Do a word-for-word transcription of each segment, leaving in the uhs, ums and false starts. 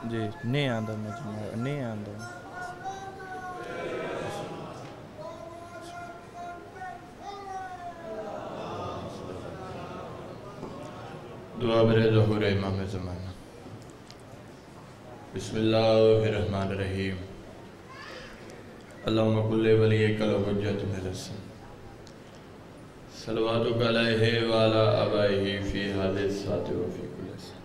جی نہیں آندا مجموعہ نہیں آندا دعا برے ظہور امام زمانہ بسم اللہ الرحمن الرحیم اللہم کل ولیک الحجۃ الحسن صلواتک علیہ وعلی آبائہ فی حال الساعۃ وفی کل ساعۃ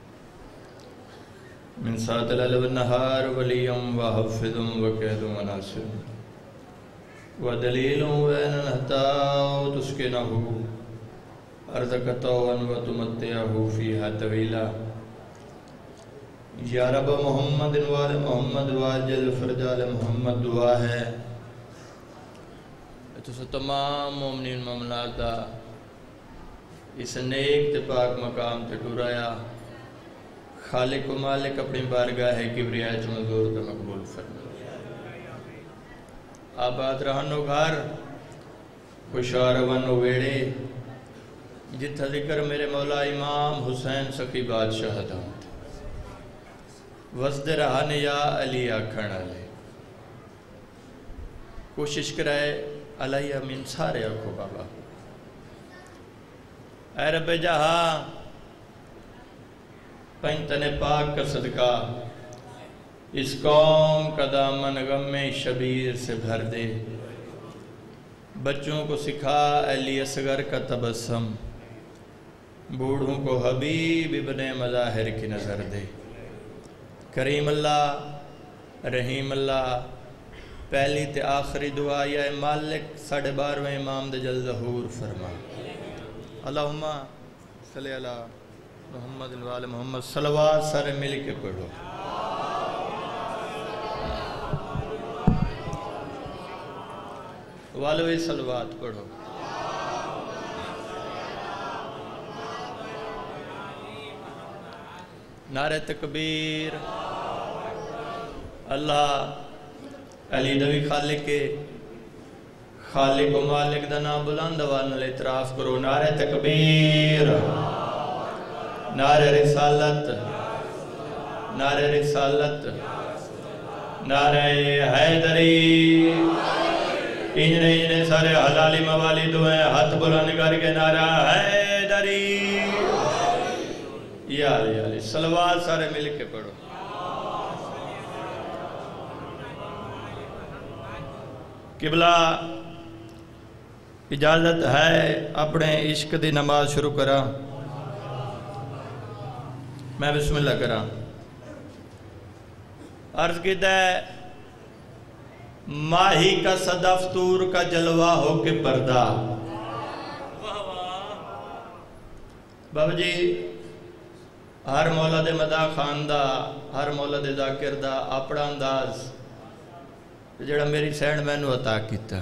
من ساعۃ اللیل والنہار ولیم وحفظ وقید وناصر ودلیل وین الہتاء تسکنہ ارزق طوعاً وتمتعہ فیہا طویلا یا رب محمد وآل محمد واجل فرجال محمد دعا ہے تو سو تمام مومنین مومنات دا اس نیک تے پاک مقام تے ٹورایا خالق و مالک اپنی بارگاہ ہے کبریاء چ منظور تے مقبول فرما آباد رہنو گھر خوشار ونو ویڑے جتھا ذکر میرے مولا امام حسین سخی بادشاہ دا وزد رہانے یا علی آکھن علی کوشش کرائے علیہ من سارے آکھو بابا اے رب جہاں پینتن پاک کا صدقہ اس قوم کا دامن غم شبیر سے بھر دے بچوں کو سکھا علی اصغر کا تبسم بوڑھوں کو حبیب ابن مظاہر کی نظر دے کریم اللہ رحیم اللہ پہلی تے آخری دعا یا مالک ساڑھے بارویں امام دے جل ظہور فرما اللہم صلی اللہ محمد وآل محمد صلوات سارے مل کے پڑھو والوی صلوات پڑھو نعرہ تکبیر اللہ علی دوی خالق کے خالق و مالک دا نام بلند والن اعتراف کرو نعرہ تکبیر نعرہ رسالت نعرہ رسالت نعرہ حیدری انجنے انجنے سارے حلالی موالی دعائیں ہاتھ بلند کر کے نعرہ حیدری یا علی یا علی صلوات سارے مل کے پڑھو قبلہ اجازت ہے اپنے عشق دی نماز شروع کرا میں بسم اللہ کرا عرض کیتا ہے ماہی کا صدف تور کا جلوہ ہو کے پردہ بابا جی ہر مولا دے مدہ خاندہ ہر مولا دے ذاکر دا اپنا انداز جڑا میری سینڈ میں نو عطا کیتا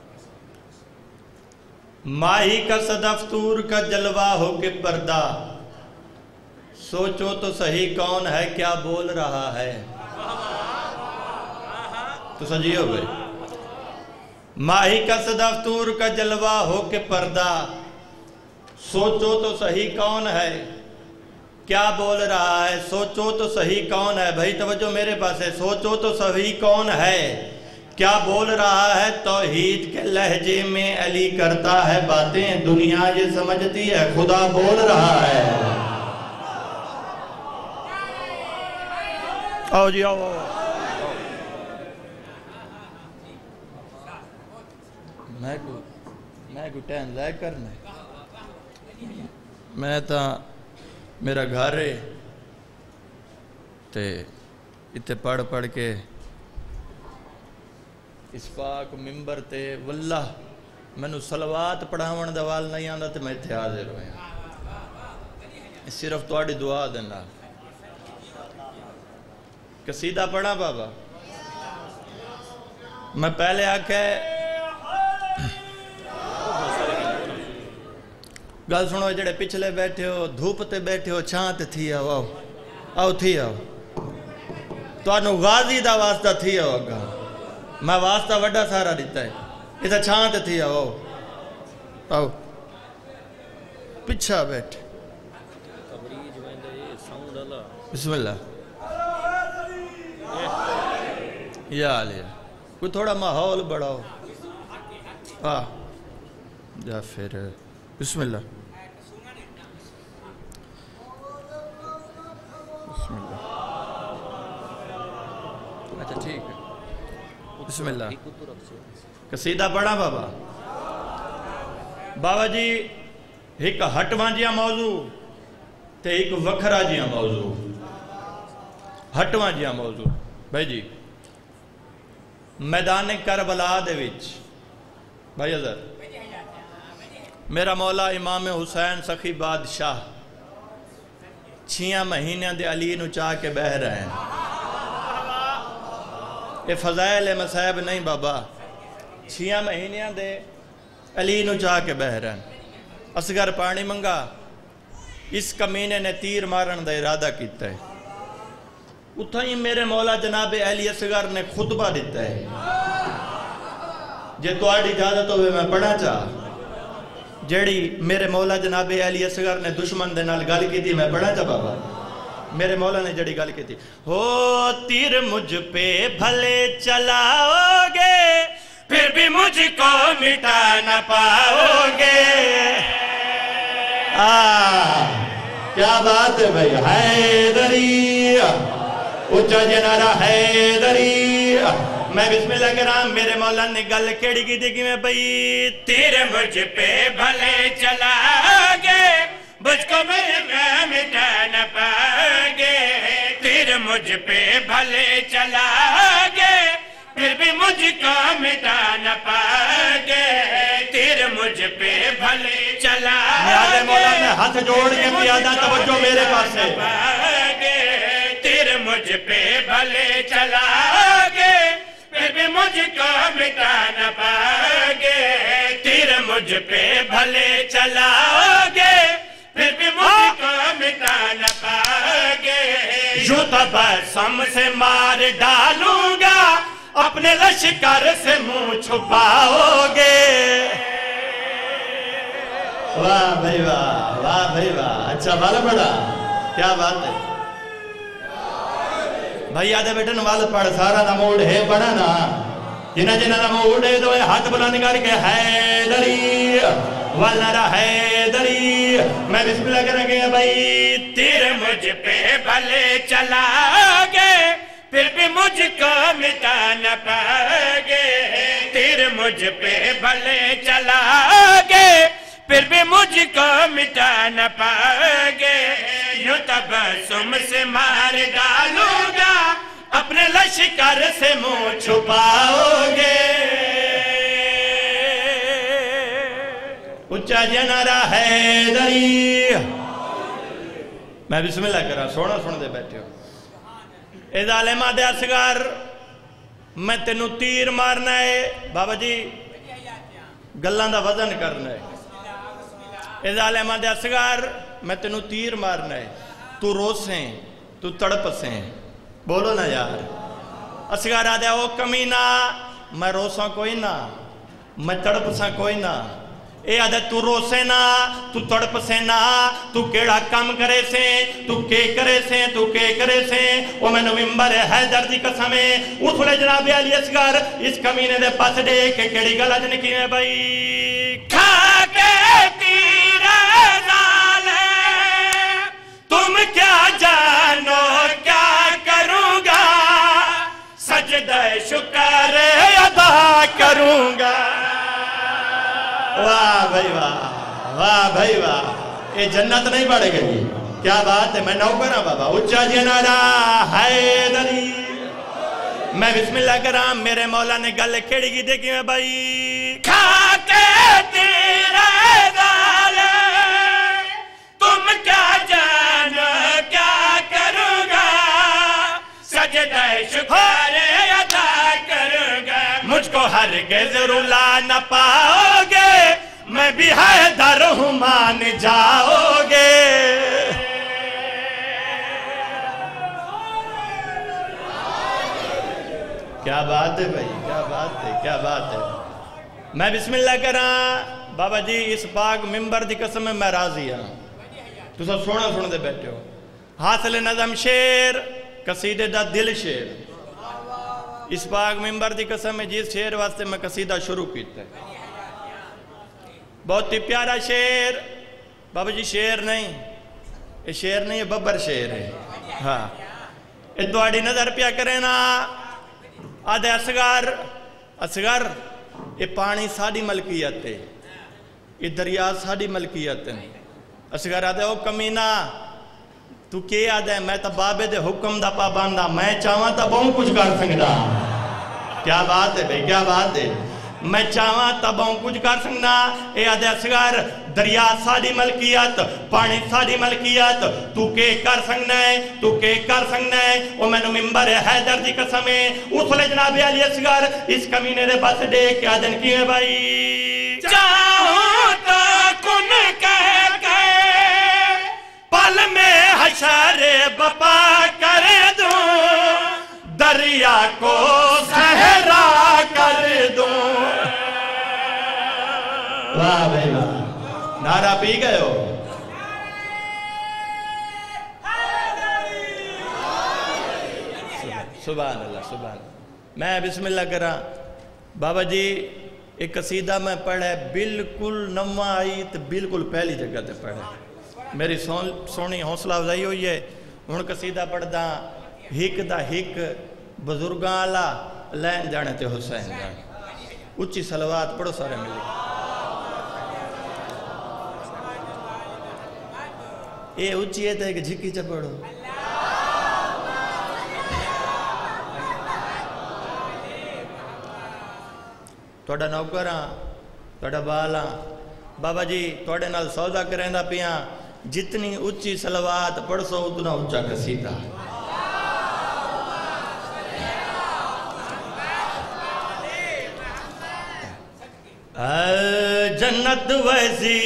ماہی کا صدف تور کا جلوہ ہو کے پردہ سوچو تو صحیح کون ہے کیا بول رہا ہے تو سجی ہو گئے ماہی کا صدف تور کا جلوہ ہو کے پردہ سوچو تو صحیح کون ہے کیا بول رہا ہے سوچو تو صحیح کون ہے بھائی توجہ میرے پاس ہے سوچو تو صحیح کون ہے کیا بول رہا ہے توحید کے لہجے میں علی کرتا ہے باتیں دنیا یہ سمجھتی ہے خدا بول رہا ہے آؤ جی آؤ میں کو میں کو ٹین لائے کرنا میں تا میرا گھر ہے تے اتے پڑھ پڑھ کے اس پاک ممبر تے واللہ میں نو صلوات پڑھاون دوال نہیں آندا تے میں تے حاضر ہویا صرف تواڈی دعا دے نال قصیدہ پڑھا بابا میں پہلے آکھے گل سنو جڑے پچھلے بیٹھے ہو دھوپ تے بیٹھے ہو چھانت تھی آو آو آو تھی آو تو انو غازی دا واسطہ تھی آو اگا میں واسطہ وڈا سارا دیتا ہے اسا چھانت تھی آو آو پچھا بیٹھے بسم اللہ یا لیا کوئی تھوڑا ماحول بڑھاؤ. ہاں یا پھر بسم اللہ بسم اللہ. اچھا ٹھیک ہے بسم اللہ. قصیدہ پڑھا بابا. بابا جی ایک ہٹواں جیاں موضوع تے ایک وکھرا جیاں موضوع. ہٹواں جیاں موضوع بھائی جی میدان کربلا دے وچ بھائی حضر میرا مولا امام حسین سخی بادشاہ چھیاں مہینیاں دے علی نو چاہ کے بہ رہے ہیں. اے فضائل مصائب نہیں بابا, چھیاں مہینیاں دے علی نو چاہ کے بہ رہے ہیں. اصغر پانی منگا, اس کمینے نے تیر مارن دا ارادہ کیتا ہے. اتھا ہی میرے مولا جناب علی اصغر نے خطبہ دیتا ہے. جے تو آڑی اجازت ہوئے میں پڑھا چاہ جیڑی میرے مولا جناب علی اصغر نے دشمن دے نال گل کی تھی میں پڑھا چاہ بابا. میرے مولا نے جڑی گل کی تھی, ہو تیر مجھ پہ بھلے چلاؤ گے پھر بھی مجھ کو مٹا نہ پاؤ گے. کیا بات ہے بھائی. حیدری اچھا جنارہ حیدری. میں بسم اللہ کرام میرے مولا نے گل کیڑی کی تھی کہ میں بھائی تیر مجھ پہ بھلے چلاؤ گے مجھ کو میں مٹا نہ پاؤ گے. تیر مجھ پہ بھلے چلاؤ گے پھر بھی مجھ کو مٹا نہ پاؤ گے. تیر مجھ پہ بھلے چلاؤ گے مولا نے ہاتھ جوڑ کے پیادہ توجہ میرے پاس ہے. تیر مجھ پہ بھلے چلاؤ گے پھر بھی مجھ کو مٹا نہ پاؤ گے. تیر مجھ پہ بھلے چلاؤ گے پھر بھی مجھ کو مٹا نہ پاؤ گے. یوں تبسم سے مار ڈالوں گا اپنے لشکر سے منہ چھپاؤ گے. واہ بھائی واہ, واہ بھائی واہ. اچھا والا بڑا کیا بات ہے بھائی. آدھے بیٹھن والا پڑھ سارا نموڑ ہے بڑا نا جنہ جنہ نموڑ ہے تو ہاتھ بلند کر کے حیدری والنرہ حیدری. میں بسم اللہ کریں گے بھائی. تیر مجھ پہ بھلے چلاؤ گے پھر بھی مجھ کو مٹا نہ پاؤ گے. تیر مجھ پہ بھلے چلاؤ گے پھر بھی مجھ کو مٹا نہ پاؤ گے. یوں تبسم سے مار ڈالوں گا اپنے لشکر سے منہ چھپاؤ گے. اچھا جنارہ حیدری. میں بسم اللہ کر رہا سونا سن دے بیٹھے ہو. اے ظالمہ دے اصغر میں تینوں تیر مارنا ہے بابا جی گلان دا وزن کرنا ہے. اے ظالمہ دے اصغر میں تینوں تیر مارنا ہے. تو روسیں تو تڑپسیں بولو نا یار. اصغر آدھے او کمینہ میں روساں کوئی نہ میں تڑپساں کوئی نہ. اے آدھے تو روسے نا تو تڑپسے نا تو کیڑا کم کرے سے تو کے کرے سے تو کے کرے سے. او میں نومبر حیدر دی قسمیں اٹھولے جناب علی اصغر اس کمینے دے پاس دے کے کیڑی گلہ جنکی میں بھائی. کھا کے تیرے نالے تم کیا جانو کیا کروں گا سجدہ شکر ادا کروں گا. واہ بھائی واہ, واہ بھائی واہ. یہ جنت نہیں پڑے گئی. کیا بات ہے. میں نوکر ہوں بابا. اچھا جنارہ حیدری. میں بسم اللہ کرام میرے مولا نے گل کھیڑی کی دیکھی میں بھائی. کھا کے تیرے نالے تم کیا جانو کیا کروں گا سجدہ شکر ادا کروں گا. مجھ کو ہرگز رلا نہ پاؤ گے میں بھی حیدر ہوں مان جاؤ گے. کیا بات ہے بھائی کیا بات ہے کیا بات ہے. میں بسم اللہ کراں بابا جی اس پاک ممبر دی قسم میں راضی ہوں. تو سب سونا سن دے بیٹھے ہو. حاصل نظم شیر قصیدے دا دل شیر اس پاک ممبر دی قسم ہے جس شعر واسطے میں قصیدہ شروع کیتا ہے بہت ہی پیارا شعر بابا جی شعر نہیں یہ شعر نہیں یہ ببر شعر ہے ہاں یہ تواڈی نظر پیا کرے نا آدھے اصغر اصغر یہ پانی ساڑی ملکیت ہے یہ دریا ساڑی ملکیت ہے اصغر آدھے او کمینہ تو کیا آدھے میں تا بابے دے حکم دا پاباندہ میں چاہواں تا بہت کچھ کر سکتا کیا بات ہے بھئی کیا بات ہے میں چاہواں تا بہت کچھ کر سکتا اے آدھے اصغر دریا ساڑی ملکیت پانی ساڑی ملکیت تو کے کر سکنا ہے تو کے کر سکنا ہے وہ میں نو ممبر حیدر دی قسم ہے اس لئے جناب علی اصغر اس کمینے دے بس دے کیا دن کی ہے بھائی چاہوں تو کن کہہ گئے پل میں حشر بپا کر دوں دریا کو صحرا کر دوں واہ بھائی واہ نعرہ پی گئے ہو سبحان اللہ سبحان اللہ میں بسم اللہ کرا بابا جی ایک قصیدہ میں پڑھے بالکل نمہ آئی تو بالکل پہلی جگہ تے پڑھے میری سونی حوصلہ افزائی ہوئی ہے ہن قصیدہ پڑھ دا ہک دا ہک بزرگاں اللہ لین جانے تے حسین جانے اچھی صلوات پڑھو سارے ملے اے اچھی ہے تے کہ جھکی چا پڑھو توڑا نوکراں توڑا بالاں بابا جی توڑے نال سودا کریں دا پیاں جتنی اچھی صلوات پڑھ سو اتنا اچھا قصیدہ جنت ویسی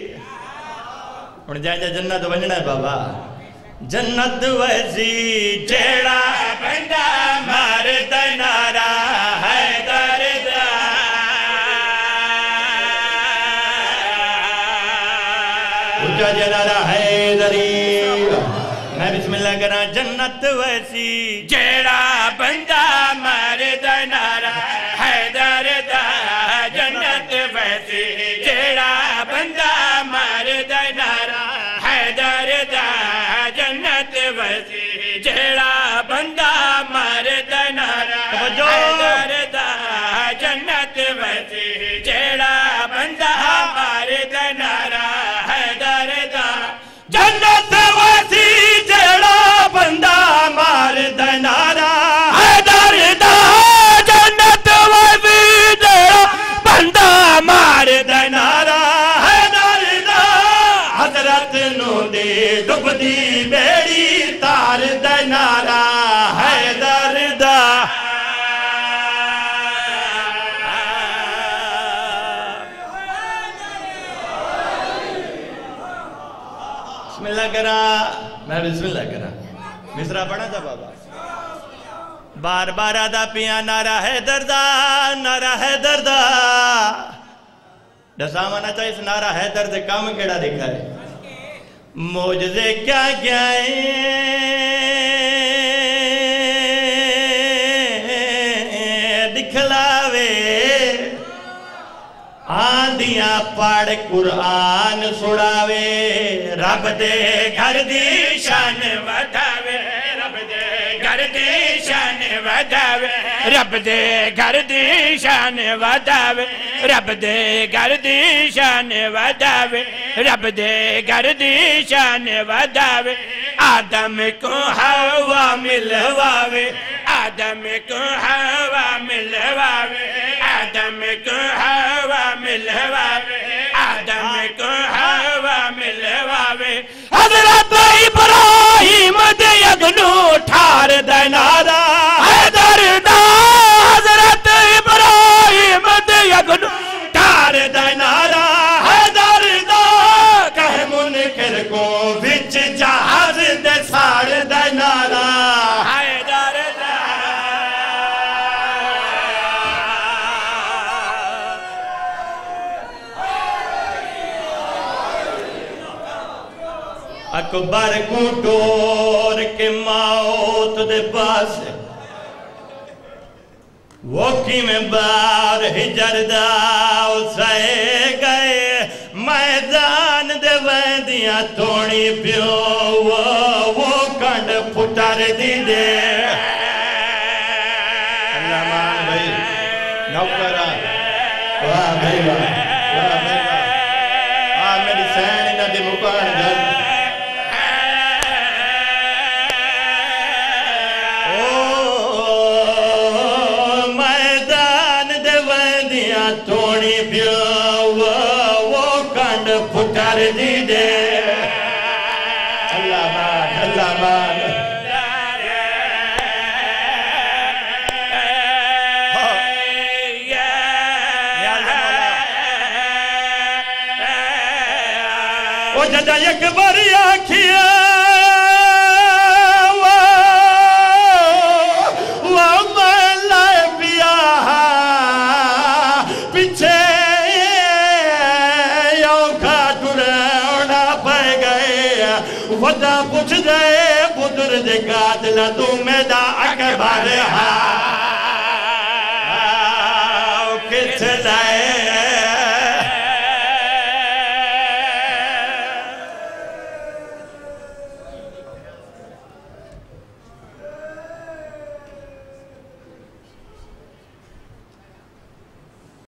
ان جائیں جائیں جنت ونجنا ہے بابا جنت ویسی جیڑا بندہ مرد نارا ہے درد اچھا جنارا ہے دری میں بسم اللہ کرنا جنت ویسی جیڑا بندہ مرد نارا ہے درد جنت ویسی جیڑا بندہ مرد نارا ہے درد جنت ویسی جیڑا بندہ مرد نارا ہے درد جنت ویسی جیڑا بندہ مرد نارا ہے درد جنت ویسی جیڑا بندہ مرد نارا ہے درد جنت ویسی جیڑا بندہ مرد نارا ہے درد حضرت نو دے ڈب دی بیڑی تار دنارا ہے درد بسم اللہ کرا میں بسم اللہ کرا مصرہ پڑھا تھا بابا بار بار آدھا پیاں نعرہ ہے دردہ نعرہ ہے دردہ دسامانا چاہیے اس نعرہ ہے درد کام کیڑا دکھا ہے موجزے کیا کیا دکھلاوے آندیاں پاڑ قرآن سڑاوے رب دے گھر دی شان وڈاوے رب دے گھر دی شان وڈاوے رب دے گھر دی شان وڈاوے رب دے گھر دی شان وڈاوے رب دے گھر دی شان وڈاوے آدم کو ہوا ملواوے آدم کو ہوا ملواوے آدم کو ہوا ملواوے آدم کو ہوا ملواوے حضرت ابراہیم دے اگنو ٹھار دینارا حیدر دا حضرت ابراہیم دے اگنو ٹھار دینارا حیدر دا کہ منکر کو وچ جہاز دے ساڑ دینارا حیدر دا اکبر کو ٹور کے موت دے پاس وہ کی میں بار ہجر دا اسے گئے میدان دے ویندیاں تھوڑی پیو وہ وہ کنڈ پھٹار دی دے اللہ مان بھائی نوکرہ واہ بھائی واہ واہ بھائی واہ آہ میری سین انہ دی مکان گھر تھوڑی پیو وہ کنڈ پھٹار دی دے اللہ مان اللہ مان وہ جدہ یک باری آکھیا ودا پوچھ دے بدر دے قاتل تو میدا اکبر ہاں